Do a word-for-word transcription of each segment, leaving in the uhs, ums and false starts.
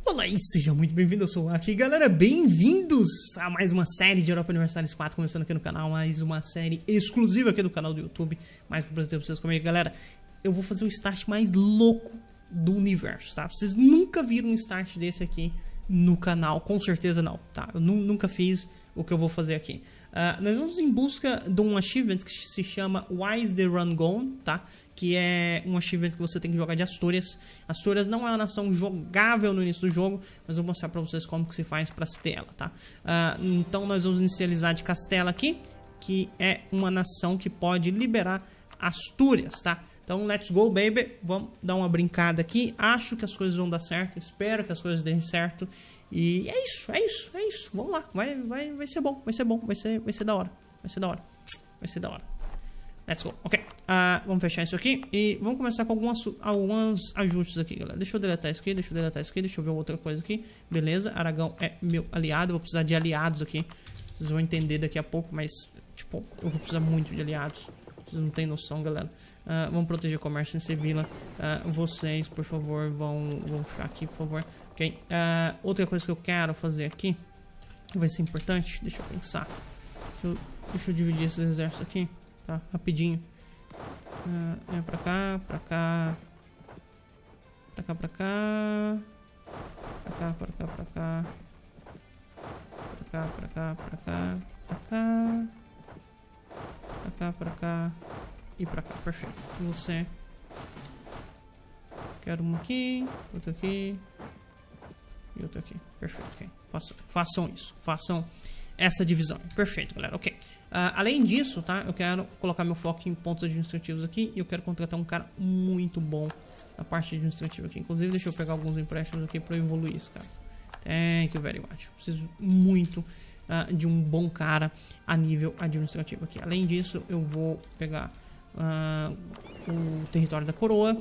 Olá e seja muito bem-vindo, eu sou o Aki. Galera, bem-vindos a mais uma série de Europa Universalis quatro, começando aqui no canal, mais uma série exclusiva aqui do canal do YouTube, mais que eu apresentei pra vocês comigo. Galera, eu vou fazer o start mais louco do universo, tá? Vocês nunca viram um start desse aqui no canal, com certeza não, tá? Eu nu nunca fiz o que eu vou fazer aqui. Uh, nós vamos em busca de um achievement que se chama Why is the Run Gone, tá? Que é um achievement que você tem que jogar de Astúrias. Astúrias não é uma nação jogável no início do jogo, mas eu vou mostrar pra vocês como que se faz pra se ter ela, tá? Uh, então nós vamos inicializar de Castela aqui, que é uma nação que pode liberar Astúrias, tá? Então, let's go, baby. Vamos dar uma brincada aqui. Acho que as coisas vão dar certo. Espero que as coisas deem certo. E é isso, é isso, é isso. Vamos lá. Vai, vai, vai ser bom, vai ser bom. Vai ser, vai ser da hora. Vai ser da hora. Vai ser da hora. Let's go. Ok. Uh, vamos fechar isso aqui. E vamos começar com algumas, alguns ajustes aqui, galera. Deixa eu deletar isso aqui. Deixa eu deletar isso aqui. Deixa eu ver outra coisa aqui. Beleza. Aragão é meu aliado. Vou precisar de aliados aqui. Vocês vão entender daqui a pouco. Mas, tipo, eu vou precisar muito de aliados. Vocês não têm noção, galera. Uh, vamos proteger o comércio em Sevilla. Uh, vocês, por favor, vão, vão ficar aqui, por favor. Ok. Uh, outra coisa que eu quero fazer aqui, que vai ser importante, deixa eu pensar. Deixa eu, deixa eu dividir esses exércitos aqui, tá? Rapidinho. Uh, é pra cá, pra cá. Pra cá, pra cá. Pra cá, pra cá, pra cá. Pra cá, pra cá, pra cá. Pra cá. Pra cá, pra cá e pra cá, perfeito. Você. Quero um aqui, outro aqui e outro aqui, perfeito, ok. Façam, façam isso, façam essa divisão, perfeito, galera, ok. Uh, além disso, tá, eu quero colocar meu foco em pontos administrativos aqui e eu quero contratar um cara muito bom na parte administrativa aqui. Inclusive, deixa eu pegar alguns empréstimos aqui pra eu evoluir esse cara. Thank you very much. Preciso muito uh, de um bom cara a nível administrativo aqui. Além disso, eu vou pegar uh, o território da coroa.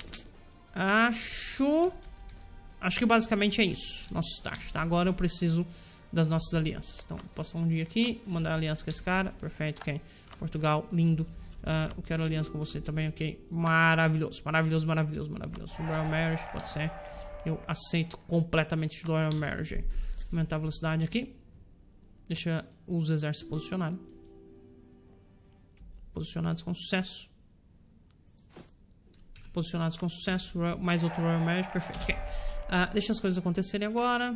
Acho... Acho que basicamente é isso. Nosso start, tá? Agora eu preciso das nossas alianças. Então, vou passar um dia aqui, mandar aliança com esse cara. Perfeito, ok. Portugal, lindo. Uh, eu quero aliança com você também, ok. Maravilhoso, maravilhoso, maravilhoso, maravilhoso. Royal Marriage, pode ser. Eu aceito completamente Royal Marriage. Aumentar a velocidade aqui. Deixa os exércitos posicionarem. Posicionados com sucesso. Posicionados com sucesso. Mais outro Royal Marriage. Perfeito. Okay. Uh, deixa as coisas acontecerem agora.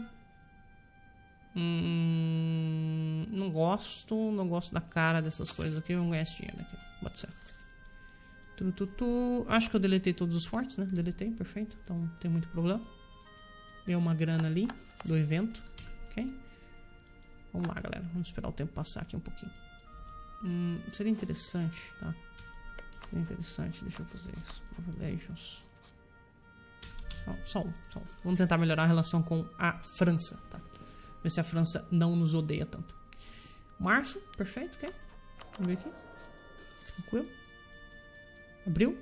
Hum, não gosto. Não gosto da cara dessas coisas aqui. Vamos ganhar esse dinheiro aqui. Pode ser. Tu, tu, tu. Acho que eu deletei todos os fortes, né? Deletei. Perfeito. Então não tem muito problema. Deu uma grana ali do evento. Ok? Vamos lá, galera. Vamos esperar o tempo passar aqui um pouquinho. Hum, seria interessante, tá? Seria interessante. Deixa eu fazer isso. Revelations. Só, só um, só um. Vamos tentar melhorar a relação com a França, tá? Ver se a França não nos odeia tanto. Março, perfeito, ok? Vamos ver aqui. Tranquilo. Abril.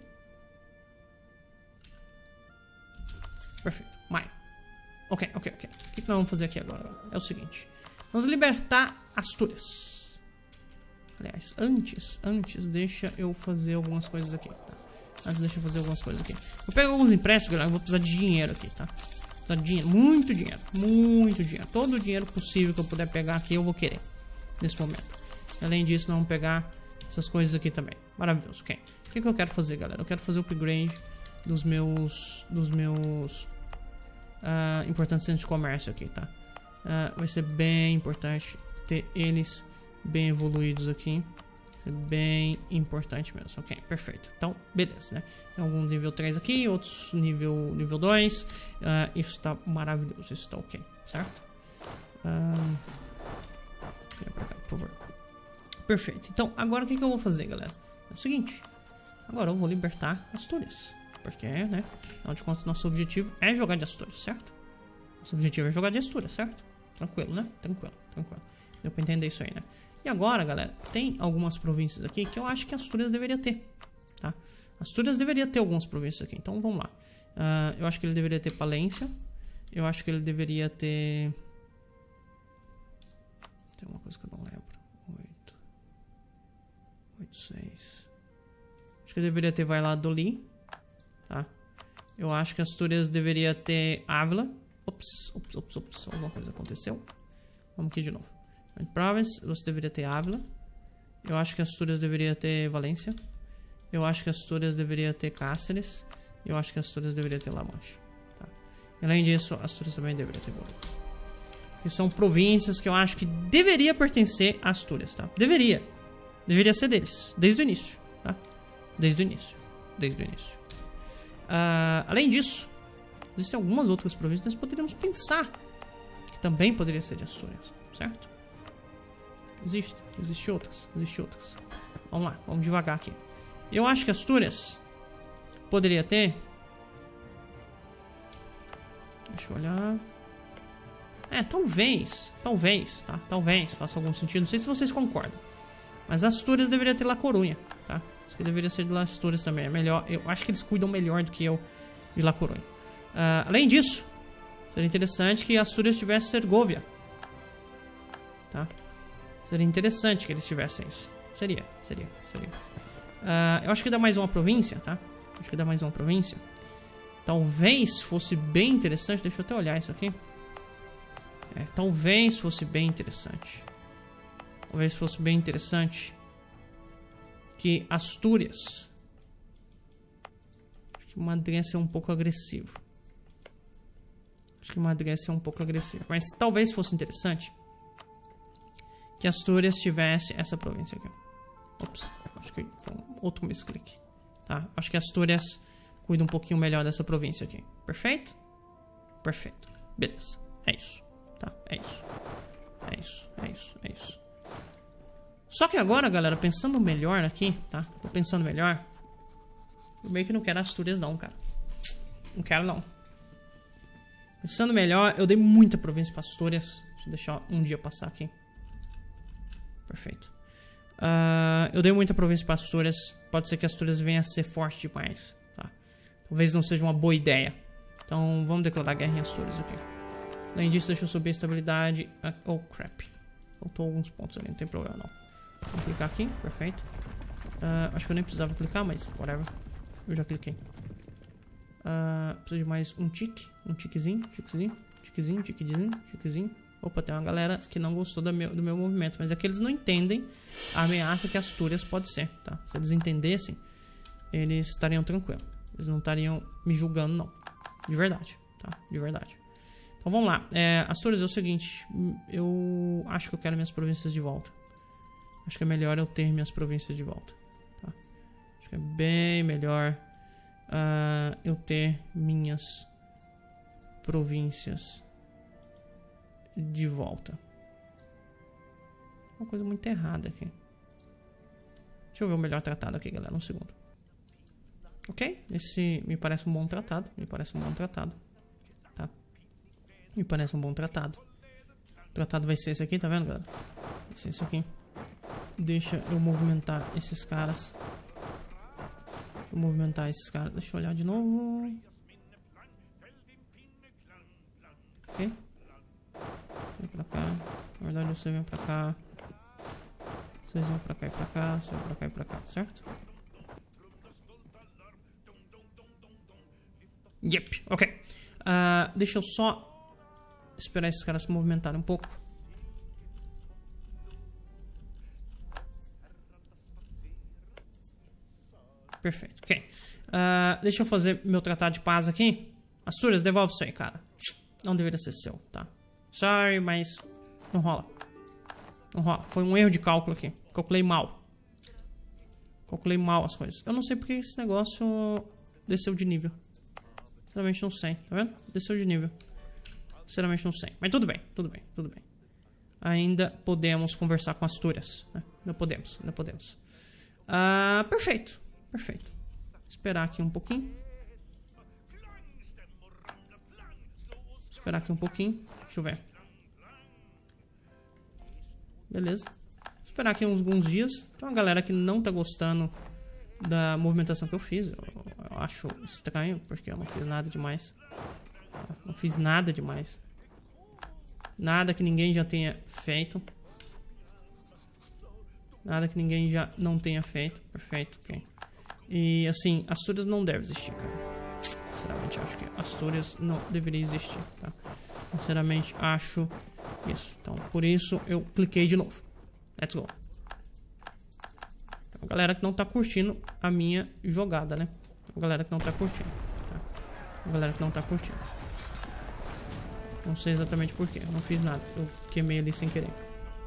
Perfeito. Maio. Ok, ok, ok. O que nós vamos fazer aqui agora? É o seguinte. Vamos libertar Astúrias. Aliás, antes, antes, deixa eu fazer algumas coisas aqui, tá? Antes, deixa eu fazer algumas coisas aqui. Vou pegar alguns empréstimos, galera. Eu vou precisar de dinheiro aqui, tá? Vou precisar de dinheiro. Muito dinheiro. Muito dinheiro. Todo o dinheiro possível que eu puder pegar aqui, eu vou querer. Nesse momento. Além disso, nós vamos pegar essas coisas aqui também. Maravilhoso, ok. O que, que eu quero fazer, galera? Eu quero fazer o upgrade dos meus... Dos meus... Uh, importante centro de comércio aqui, tá? Uh, vai ser bem importante ter eles bem evoluídos aqui. Vai ser bem importante mesmo. Ok, perfeito. Então, beleza, né? Tem alguns nível três aqui, outros nível, nível dois. Uh, isso tá maravilhoso, isso tá ok, certo? Uh, pra cá, por favor. Perfeito. Então, agora o que, que eu vou fazer, galera? É o seguinte. Agora eu vou libertar Astúrias. Porque, né? Afinal de contas, nosso objetivo é jogar de Astúrias, certo? Nosso objetivo é jogar de Astúrias, certo? Tranquilo, né? Tranquilo, tranquilo. Deu pra entender isso aí, né? E agora, galera, tem algumas províncias aqui que eu acho que Astúrias deveria ter, tá? Astúrias deveria ter algumas províncias aqui. Então, vamos lá. Uh, eu acho que ele deveria ter Palência. Eu acho que ele deveria ter... Tem uma coisa que eu não lembro. oito. oito, seis. Acho que ele deveria ter Valladolid. Tá? Eu acho que Astúrias deveria ter Ávila. Ops, ops, ops, ops. Alguma coisa aconteceu. Vamos aqui de novo. Province, você deveria ter Ávila. Eu acho que Astúrias deveria ter Valência. Eu acho que Astúrias deveria ter Cáceres. Eu acho que Astúrias deveria ter La Mancha. Tá? E além disso, Astúrias também deveria ter Burgos. Que são províncias que eu acho que deveria pertencer a Astúrias, tá? Deveria. Deveria ser deles. Desde o início, tá? Desde o início. Desde o início. Uh, além disso, existem algumas outras províncias que nós poderíamos pensar que também poderia ser de Astúrias, certo? Existe. Existem outras. Existem outras. Vamos lá. Vamos devagar aqui. Eu acho que Astúrias poderia ter... Deixa eu olhar... É, talvez. Talvez, tá? Talvez faça algum sentido. Não sei se vocês concordam. Mas Astúrias deveria ter La Corunha, tá? Acho que deveria ser de La Astúrias também. É melhor. Eu acho que eles cuidam melhor do que eu de La Corunha. Uh, além disso, seria interessante que Astúrias tivesse Sergóvia. Tá? Seria interessante que eles tivessem isso. Seria, seria, seria. Uh, eu acho que dá mais uma província, tá? Acho que dá mais uma província. Talvez fosse bem interessante. Deixa eu até olhar isso aqui. É, talvez fosse bem interessante. Talvez fosse bem interessante que Astúrias... Acho que Madrid ia ser um pouco agressivo. Acho que Madrid ia ser um pouco agressivo. Mas talvez fosse interessante que Astúrias tivesse essa província aqui. Ops, acho que foi um outro misclick. Tá? Acho que Astúrias cuida um pouquinho melhor dessa província aqui. Perfeito? Perfeito. Beleza. É isso. Tá? É isso. É isso. É isso. É isso. Só que agora, galera, pensando melhor aqui, tá? Tô pensando melhor. Eu meio que não quero Astúrias não, cara. Não quero não. Pensando melhor, eu dei muita província para Astúrias. Deixa eu deixar um dia passar aqui. Perfeito. Uh, eu dei muita província para Astúrias. Pode ser que Astúrias venha a ser forte demais, tá? Talvez não seja uma boa ideia. Então vamos declarar guerra em Astúrias aqui. Além disso, deixa eu subir a estabilidade. Oh, crap. Faltou alguns pontos ali, não tem problema não. Vou clicar aqui, perfeito. Uh, acho que eu nem precisava clicar, mas whatever. Eu já cliquei. Uh, preciso de mais um tique. Um tiquezinho, tiquezinho, tiquezinho, tiquezinho, tiquezinho. Opa, tem uma galera que não gostou do meu, do meu movimento. Mas é que eles não entendem a ameaça que Astúrias pode ser, tá? Se eles entendessem, eles estariam tranquilos. Eles não estariam me julgando, não. De verdade, tá? De verdade. Então vamos lá. É, Astúrias é o seguinte. Eu acho que eu quero minhas províncias de volta. Acho que é melhor eu ter minhas províncias de volta. Tá? Acho que é bem melhor uh, eu ter minhas províncias de volta. Uma coisa muito errada aqui. Deixa eu ver o melhor tratado aqui, galera. Um segundo. Ok? Esse me parece um bom tratado. Me parece um bom tratado. Tá? Me parece um bom tratado. O tratado vai ser esse aqui, tá vendo, galera? Vai ser esse aqui. Deixa eu movimentar esses caras. Vou movimentar esses caras. Deixa eu olhar de novo. Ok? Vem pra cá. Na verdade você vem pra cá. Vocês vêm pra cá e pra cá. Você vem pra cá e pra cá, certo? Yep, ok. Uh, deixa eu só esperar esses caras se movimentarem um pouco. Perfeito, ok. Uh, deixa eu fazer meu tratado de paz aqui. Astúrias, devolve isso aí, cara. Não deveria ser seu, tá? Sorry, mas não rola. Não rola. Foi um erro de cálculo aqui. Calculei mal. Calculei mal as coisas. Eu não sei porque esse negócio desceu de nível. Sinceramente não sei. Tá vendo? Desceu de nível. Sinceramente não sei. Mas tudo bem, tudo bem, tudo bem. Ainda podemos conversar com Astúrias, né? Ainda podemos, ainda podemos. Ah, perfeito. Perfeito. Esperar aqui um pouquinho. Esperar aqui um pouquinho. Deixa eu ver. Beleza. Esperar aqui uns, alguns dias. Tem uma galera que não tá gostando da movimentação que eu fiz. Eu, eu acho estranho, porque eu não fiz nada demais. Não fiz nada demais. Nada que ninguém já tenha feito. Nada que ninguém já não tenha feito. Perfeito, ok. E assim, Astúrias não deve existir, cara. Sinceramente, acho que Astúrias não deveria existir, tá? Sinceramente, acho isso. Então, por isso, eu cliquei de novo. Let's go. A galera que não tá curtindo a minha jogada, né? A galera que não tá curtindo. Tá? A galera que não tá curtindo. Não sei exatamente porquê. Eu não fiz nada. Eu queimei ali sem querer.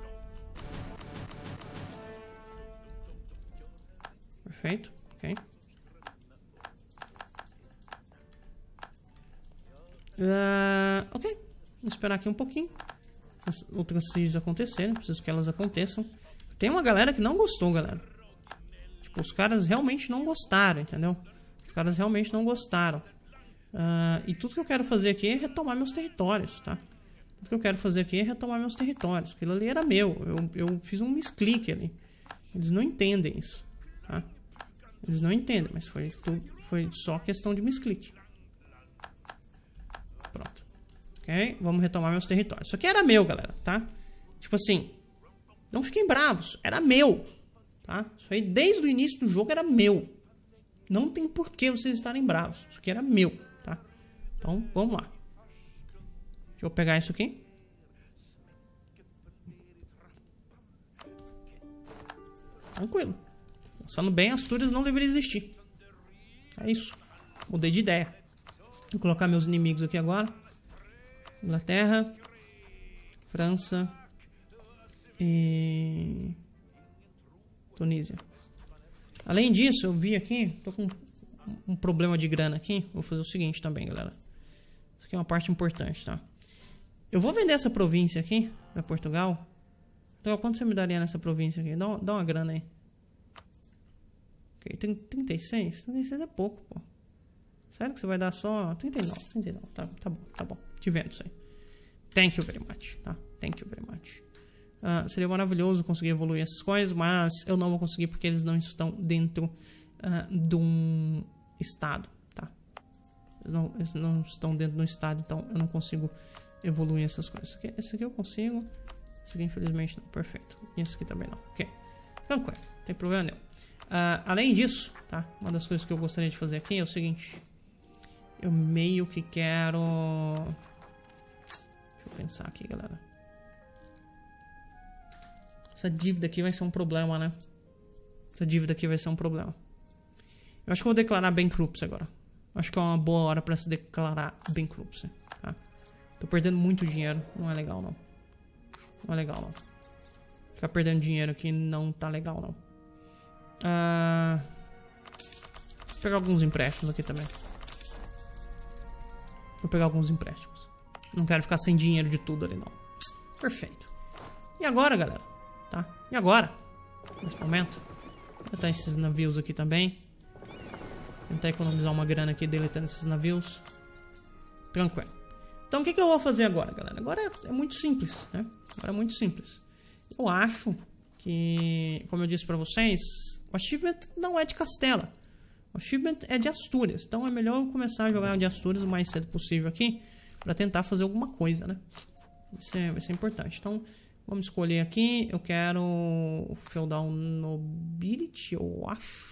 Perfeito. Ok. Uh, ok. Vou esperar aqui um pouquinho. As outras seeds acontecerem. Preciso que elas aconteçam. Tem uma galera que não gostou, galera. Tipo, os caras realmente não gostaram, entendeu? Os caras realmente não gostaram. Uh, e tudo que eu quero fazer aqui é retomar meus territórios, tá? Tudo que eu quero fazer aqui é retomar meus territórios. Aquilo ali era meu. Eu, eu fiz um misclick ali. Eles não entendem isso, tá? Eles não entendem, mas foi, tudo, foi só questão de misclick. Pronto. Ok? Vamos retomar meus territórios. Isso aqui era meu, galera, tá? Tipo assim, não fiquem bravos. Era meu, tá? Isso aí desde o início do jogo era meu. Não tem por que vocês estarem bravos. Isso aqui era meu, tá? Então, vamos lá. Deixa eu pegar isso aqui. Tranquilo. Pensando bem, Astúrias não deveria existir. É isso. Mudei de ideia. Vou colocar meus inimigos aqui agora. Inglaterra. França. E... Tunísia. Além disso, eu vi aqui... Tô com um problema de grana aqui. Vou fazer o seguinte também, galera. Isso aqui é uma parte importante, tá? Eu vou vender essa província aqui. Pra Portugal. Então, quanto você me daria nessa província aqui? Dá, dá uma grana aí. Ok, tem trinta e seis? trinta e seis é pouco, pô. Sério que você vai dar só trinta e nove? trinta e nove, tá, tá bom, tá bom. Te vendo isso aí. Thank you very much, tá? Thank you very much. Uh, seria maravilhoso conseguir evoluir essas coisas, mas eu não vou conseguir porque eles não estão dentro uh, de um estado, tá? Eles não, eles não estão dentro de um estado, então eu não consigo evoluir essas coisas. Esse aqui, esse aqui eu consigo. Esse aqui infelizmente não, perfeito. E esse aqui também não, ok. Tranquilo, não tem problema nenhum. Uh, além disso, tá? Uma das coisas que eu gostaria de fazer aqui é o seguinte. Eu meio que quero... Deixa eu pensar aqui, galera. Essa dívida aqui vai ser um problema, né? Essa dívida aqui vai ser um problema. Eu acho que eu vou declarar bankruptcy agora. Acho que é uma boa hora pra se declarar bankruptcy, tá? Tô perdendo muito dinheiro. Não é legal, não. Não é legal, não. Ficar perdendo dinheiro aqui não tá legal, não. Uh... Vou pegar alguns empréstimos aqui também. Vou pegar alguns empréstimos. Não quero ficar sem dinheiro de tudo ali, não. Perfeito. E agora, galera? Tá? E agora? Nesse momento. Vou botar esses navios aqui também. Tentar economizar uma grana aqui deletando esses navios. Tranquilo. Então o que, que eu vou fazer agora, galera? Agora é, é muito simples, né? Agora é muito simples. Eu acho que, como eu disse pra vocês, o achievement não é de Castela. O achievement é de Astúrias. Então é melhor eu começar a jogar de Astúrias o mais cedo possível aqui. Pra tentar fazer alguma coisa, né? Vai ser, vai ser importante. Então, vamos escolher aqui. Eu quero o Feudal Nobility, eu acho.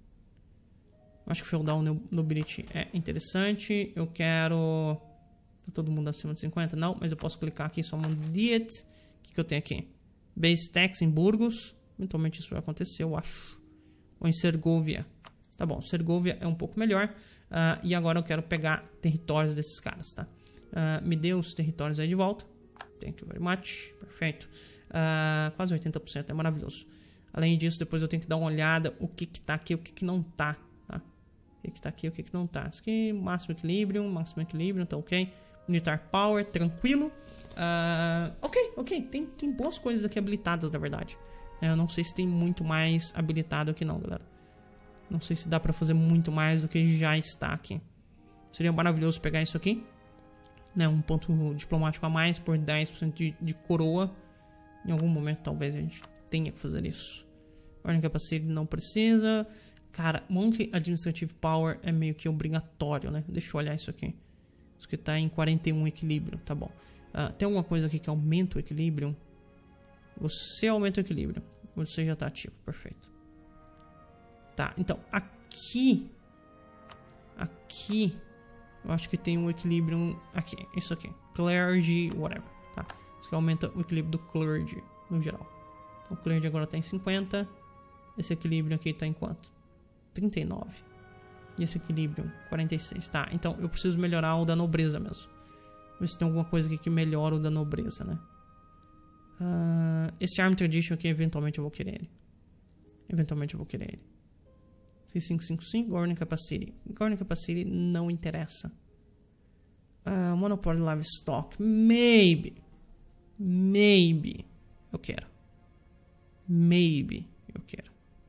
Acho que o Feudal Nobility é interessante. Eu quero... Tá todo mundo acima de cinquenta? Não, mas eu posso clicar aqui só no Diet. O que, que eu tenho aqui? Base Tax em Burgos. Eventualmente isso vai acontecer, eu acho. Ou em Sergovia. Tá bom, Sergovia é um pouco melhor. Uh, e agora eu quero pegar territórios desses caras, tá? Uh, me dê os territórios aí de volta. Thank you very much. Perfeito. Uh, quase oitenta por cento, é maravilhoso. Além disso, depois eu tenho que dar uma olhada o que que tá aqui, o que que não tá, tá? O que que tá aqui, o que que não tá. Isso aqui, máximo equilíbrio, máximo equilíbrio, tá ok. Militar Power, tranquilo. Uh, ok, ok. Tem, tem boas coisas aqui habilitadas, na verdade. Eu não sei se tem muito mais habilitado aqui não, galera. Não sei se dá pra fazer muito mais do que já está aqui. Seria maravilhoso pegar isso aqui. Né, um ponto diplomático a mais por dez por cento de, de coroa. Em algum momento talvez a gente tenha que fazer isso. Ordem Capacity não precisa. Cara, Monthly Administrative Power é meio que obrigatório, né? Deixa eu olhar isso aqui. Isso aqui tá em quarenta e um equilíbrio, tá bom. Uh, tem alguma coisa aqui que aumenta o equilíbrio? Você aumenta o equilíbrio. Você já tá ativo, perfeito. Tá, então aqui... Aqui... Eu acho que tem um equilíbrio aqui. Isso aqui. Clergy, whatever. Tá? Isso aqui aumenta o equilíbrio do clergy no geral. Então o clergy agora tá em cinquenta. Esse equilíbrio aqui tá em quanto? trinta e nove. E esse equilíbrio, quarenta e seis. Tá, então eu preciso melhorar o da nobreza mesmo. Ver se tem alguma coisa aqui que melhora o da nobreza, né? Uh, esse Arm Tradition aqui, eventualmente eu vou querer ele. Eventualmente eu vou querer ele. C quinhentos e cinquenta e cinco, Governing Capacity. Governing Capacity não interessa. Uh, Monopoly Livestock. Maybe. Maybe. Eu quero. Maybe. Eu quero.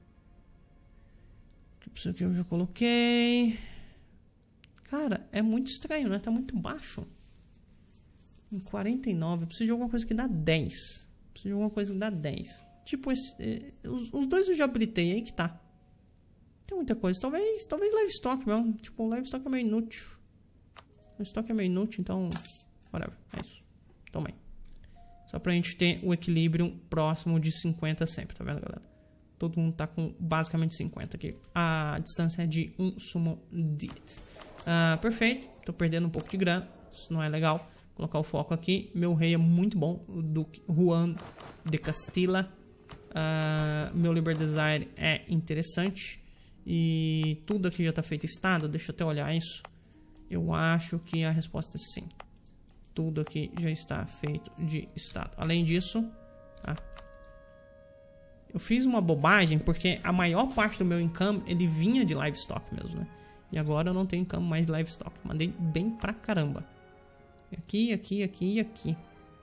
Isso aqui eu já coloquei. Cara, é muito estranho, né? Tá muito baixo. Em quarenta e nove. Eu preciso de alguma coisa que dá dez. Preciso de alguma coisa que dá dez. Tipo, esse, eh, os, os dois eu já habilitei aí que tá. Tem muita coisa. Talvez, talvez Livestock mesmo. Tipo, o Livestock é meio inútil. O Livestock é meio inútil, então... Whatever. É isso. Toma aí. Só pra gente ter o equilíbrio próximo de cinquenta sempre, tá vendo, galera? Todo mundo tá com basicamente cinquenta aqui. A distância é de um Summon Digit. Uh, perfeito. Tô perdendo um pouco de grana. Isso não é legal. Vou colocar o foco aqui. Meu rei é muito bom. O Duque Juan de Castilla. Uh, meu Liber Desire é interessante. E tudo aqui já tá feito estado. Deixa eu até olhar isso. Eu acho que a resposta é sim. Tudo aqui já está feito de estado. Além disso, tá? Eu fiz uma bobagem porque a maior parte do meu income ele vinha de livestock mesmo, né? E agora eu não tenho income mais de livestock. Mandei bem pra caramba. Aqui, aqui, aqui e aqui.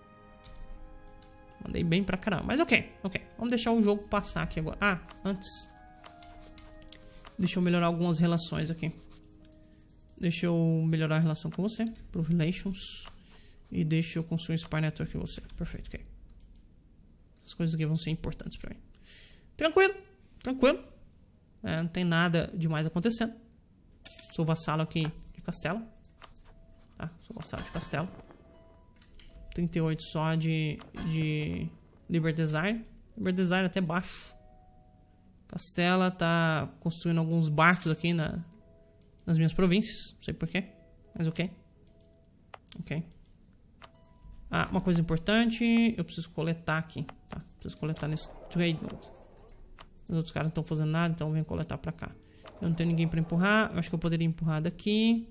Mandei bem pra caramba. Mas ok, ok. Vamos deixar o jogo passar aqui agora. Ah, antes. Deixa eu melhorar algumas relações aqui. Deixa eu melhorar a relação com você. Pro Relations. E deixa eu construir um Spy Network com você. Perfeito, ok. Essas coisas aqui vão ser importantes pra mim. Tranquilo, tranquilo. É, não tem nada demais acontecendo. Sou vassalo aqui de Castela. Tá? Sou vassalo de Castela. trinta e oito só de, de Liber Desire. Liber Desire até baixo. Castela tá construindo alguns barcos aqui na, nas minhas províncias. Não sei porquê, mas ok. Ok. Ah, uma coisa importante. Eu preciso coletar aqui. Tá? Preciso coletar nesse Trade Mode. Os outros caras não estão fazendo nada, então vem coletar pra cá. Eu não tenho ninguém pra empurrar. Eu acho que eu poderia empurrar daqui.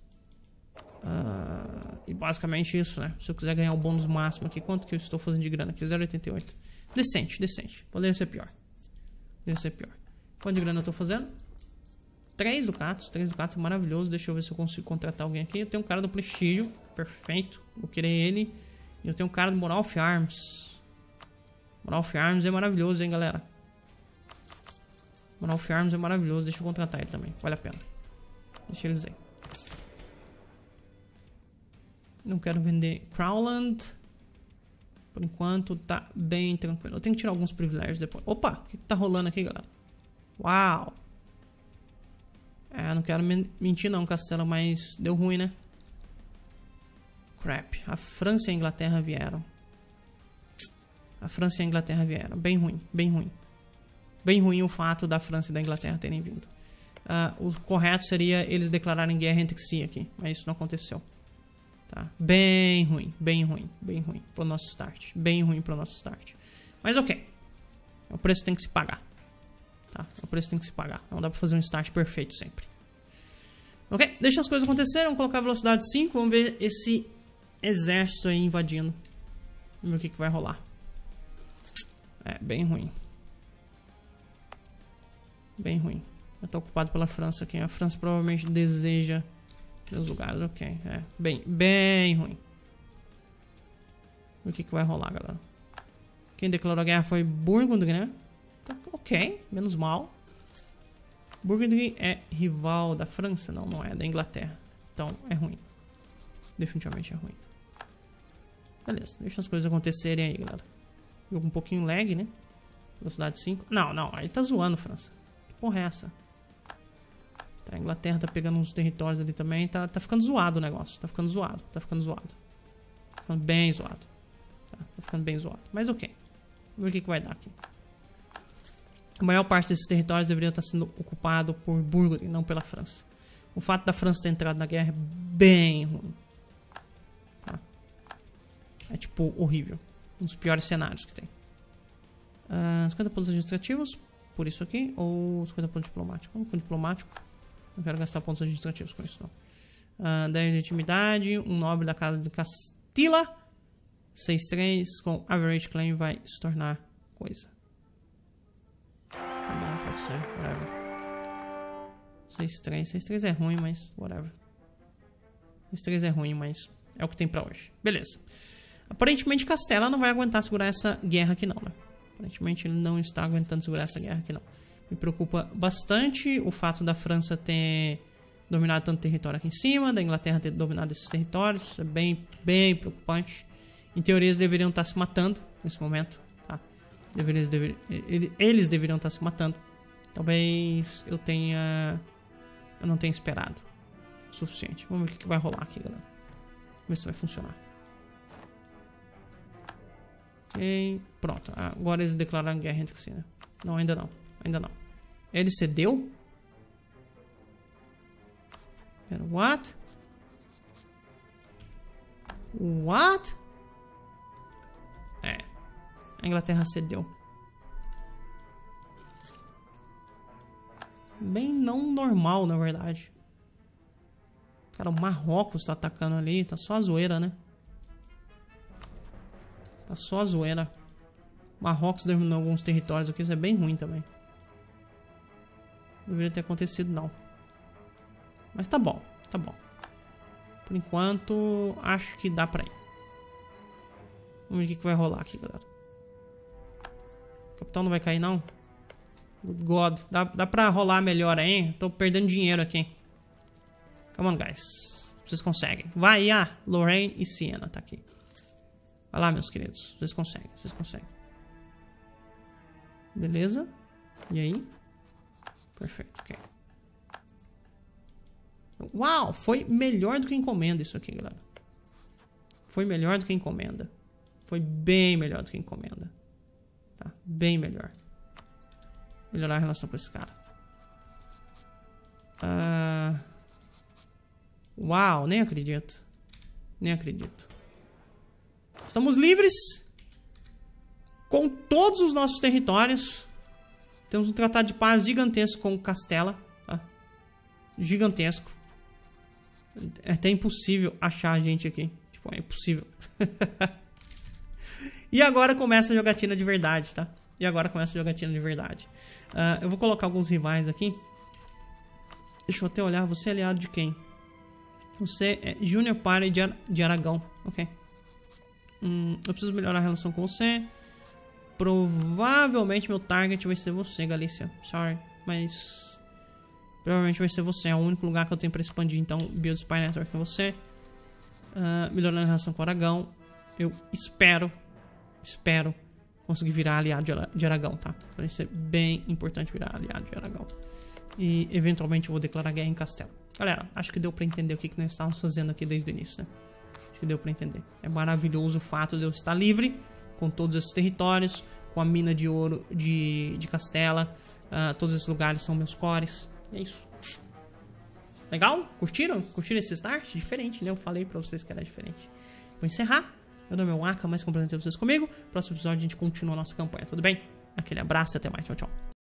Uh, e basicamente isso, né? Se eu quiser ganhar o bônus máximo aqui, quanto que eu estou fazendo de grana aqui? zero vírgula oitenta e oito. Decente, decente. Poderia ser pior. Poderia ser pior. Quanto de grana eu estou fazendo? três ducatos. três ducatos é maravilhoso. Deixa eu ver se eu consigo contratar alguém aqui. Eu tenho um cara do prestígio. Perfeito. Vou querer ele. E eu tenho um cara do Moral of Arms. Moral of Arms é maravilhoso, hein, galera? Moral of Arms é maravilhoso. Deixa eu contratar ele também. Vale a pena. Deixa eles aí. Não quero vender Crowland. Por enquanto tá bem tranquilo. Eu tenho que tirar alguns privilégios depois. Opa! O que, que tá rolando aqui, galera? Uau! É, não quero men mentir não, Castelo, mas deu ruim, né? Crap. A França e a Inglaterra vieram. A França e a Inglaterra vieram. Bem ruim, bem ruim. Bem ruim o fato da França e da Inglaterra terem vindo. Uh, o correto seria eles declararem guerra entre si aqui, mas isso não aconteceu. Tá? Bem ruim, bem ruim, bem ruim pro nosso start. Bem ruim pro nosso start. Mas ok. O preço tem que se pagar. Tá? O preço tem que se pagar. Não dá pra fazer um start perfeito sempre. Ok, deixa as coisas acontecerem. Vamos colocar a velocidade cinco. Vamos ver esse exército aí invadindo. Vamos ver o que, que vai rolar. É, bem ruim. Bem ruim. Eu tô ocupado pela França aqui. A França provavelmente deseja meus lugares. Ok, é. Bem, bem ruim. O que, que vai rolar, galera? Quem declarou a guerra foi Burgundy, né? Tá, ok, menos mal. Burgundy é rival da França? Não, não é, da Inglaterra. Então é ruim. Definitivamente é ruim. Beleza, deixa as coisas acontecerem aí, galera. Jogo um pouquinho lag, né? Velocidade cinco. Não, não, aí tá zoando, França. Que porra é essa? Tá, a Inglaterra tá pegando uns territórios ali também. Tá, tá ficando zoado o negócio. Tá ficando zoado, tá ficando zoado. Tá ficando bem zoado. Tá, tá ficando bem zoado. Mas ok. Vamos ver o que, que vai dar aqui. A maior parte desses territórios deveria estar sendo ocupado por Burgundy, não pela França. O fato da França ter entrado na guerra é bem ruim. Tá? É tipo horrível. Um dos piores cenários que tem. Uh, cinquenta pontos administrativos por isso aqui. Ou cinquenta pontos diplomáticos. Vamos com diplomático. Não quero gastar pontos administrativos com isso não. Uh, dez de intimidade. Um nobre da casa de Castila. seis três com average claim vai se tornar coisa. Tá bom, pode ser. Whatever. seis três. seis três é ruim, mas whatever. seis três é ruim, mas é o que tem pra hoje. Beleza. Aparentemente Castela não vai aguentar segurar essa guerra aqui não, né? Aparentemente ele não está aguentando segurar essa guerra aqui não. Me preocupa bastante o fato da França ter dominado tanto território aqui em cima, da Inglaterra ter dominado esses territórios. É bem, bem preocupante. Em teoria eles deveriam estar se matando nesse momento, tá? Eles, dever, eles deveriam estar se matando. Talvez eu tenha... Eu não tenha esperado o suficiente. Vamos ver o que vai rolar aqui, galera. Vamos ver se vai funcionar. Ok, pronto. Agora eles declararam guerra entre si, né? Não, ainda não. Ainda não. Ele cedeu? Pera, what? What? É. A Inglaterra cedeu. Bem não normal, na verdade. Cara, o Marrocos tá atacando ali. Tá só a zoeira, né? Tá só a zoeira. Marrocos dominou alguns territórios aqui. Isso é bem ruim também. Não deveria ter acontecido, não. Mas tá bom. Tá bom. Por enquanto, acho que dá pra ir. Vamos ver o que vai rolar aqui, galera. O capital não vai cair, não? God. Dá, dá pra rolar melhor aí, hein? Tô perdendo dinheiro aqui, hein? Come on, guys. Vocês conseguem. Vai, ah, Lorraine e Siena tá aqui. Vai lá, meus queridos. Vocês conseguem, vocês conseguem. Beleza. E aí? Perfeito, ok. Uau, foi melhor do que encomenda isso aqui, galera. Foi melhor do que encomenda. Foi bem melhor do que encomenda. Tá, bem melhor. Melhorar a relação com esse cara. Uh... Uau, nem acredito. Nem acredito. Estamos livres. Com todos os nossos territórios. Temos um tratado de paz gigantesco com Castela. Tá? Gigantesco. É até impossível achar a gente aqui. Tipo, é impossível. E agora começa a jogatina de verdade, tá? E agora começa a jogatina de verdade. Uh, eu vou colocar alguns rivais aqui. Deixa eu até olhar. Você é aliado de quem? Você é Junior Party de, Ar de Aragão. Ok. Hum, eu preciso melhorar a relação com você. Provavelmente meu target vai ser você, Galícia. Sorry. Mas... provavelmente vai ser você. É o único lugar que eu tenho pra expandir. Então, Build Spy Network é você. Uh, melhorando a relação com o Aragão. Eu espero... Espero conseguir virar aliado de Aragão, tá? Vai ser bem importante virar aliado de Aragão. E eventualmente eu vou declarar guerra em Castela. Galera, acho que deu pra entender o que, que nós estávamos fazendo aqui desde o início, né? Acho que deu pra entender. É maravilhoso o fato de eu estar livre com todos esses territórios, com a mina de ouro de, de Castela. Uh, todos esses lugares são meus cores. É isso. Legal? Curtiram? Curtiram esse start? Diferente, né? Eu falei pra vocês que era diferente. Vou encerrar. Meu nome é Waka, mais compreensível vocês comigo. Próximo episódio a gente continua a nossa campanha, tudo bem? Aquele abraço e até mais. Tchau, tchau.